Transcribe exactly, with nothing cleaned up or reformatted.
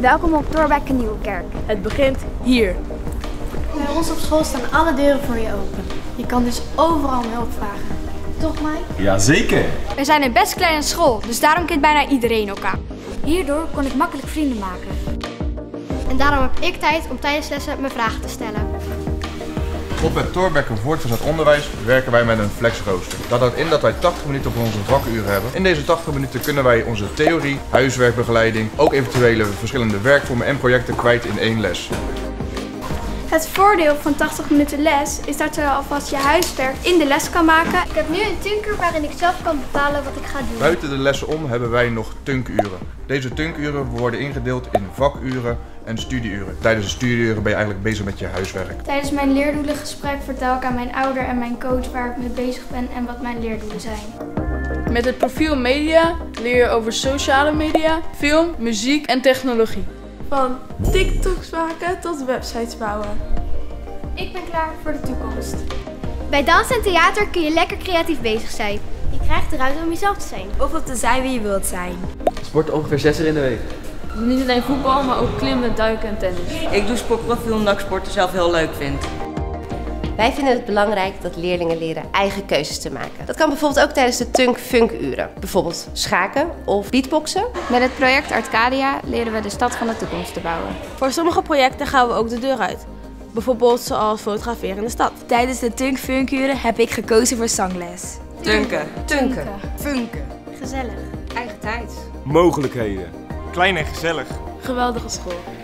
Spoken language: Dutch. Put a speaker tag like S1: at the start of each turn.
S1: Welkom op Thorbecke Nieuwekerk.
S2: Het begint hier.
S3: Bij ons op school staan alle deuren voor je open. Je kan dus overal om hulp vragen. Toch, Mike?
S4: Jazeker.
S1: We zijn een best kleine school, dus daarom kent bijna iedereen elkaar. Hierdoor kon ik makkelijk vrienden maken.
S3: En daarom heb ik tijd om tijdens lessen mijn vragen te stellen.
S5: Op het Thorbecke voortgezet onderwijs werken wij met een flexrooster. Dat houdt in dat wij tachtig minuten voor onze vakuren hebben. In deze tachtig minuten kunnen wij onze theorie, huiswerkbegeleiding, ook eventuele verschillende werkvormen en projecten kwijt in één les.
S6: Het voordeel van tachtig minuten les is dat je alvast je huiswerk in de les kan maken.
S3: Ik heb nu een tunker waarin ik zelf kan bepalen wat ik ga doen.
S5: Buiten de lessen om hebben wij nog tunkuren. Deze tunkuren worden ingedeeld in vakuren en studieuren. Tijdens de studieuren ben je eigenlijk bezig met je huiswerk.
S6: Tijdens mijn leerdoelengesprek vertel ik aan mijn ouder en mijn coach waar ik mee bezig ben en wat mijn leerdoelen zijn.
S2: Met het profiel media leer je over sociale media, film, muziek en technologie. Van TikToks maken tot websites bouwen.
S6: Ik ben klaar voor de toekomst.
S3: Bij dans en theater kun je lekker creatief bezig zijn. Je krijgt de ruimte om jezelf te zijn.
S1: Of om te zijn wie je wilt zijn.
S7: Sport ongeveer zes uur in de week.
S2: Niet alleen voetbal, maar ook klimmen, duiken en tennis.
S8: Ik doe sportprofiel omdat ik sporten zelf heel leuk vind.
S9: Wij vinden het belangrijk dat leerlingen leren eigen keuzes te maken. Dat kan bijvoorbeeld ook tijdens de Tunk-Funk-uren. Bijvoorbeeld schaken of beatboxen.
S1: Met het project Arcadia leren we de stad van de toekomst te bouwen.
S2: Voor sommige projecten gaan we ook de deur uit. Bijvoorbeeld zoals fotograferen in de stad.
S1: Tijdens de Tunk-Funkuren heb ik gekozen voor zangles.
S8: Tunken.
S9: Tunken.
S1: Funken.
S3: Gezellig.
S9: Eigen tijd.
S4: Mogelijkheden. Klein en gezellig.
S2: Geweldige school.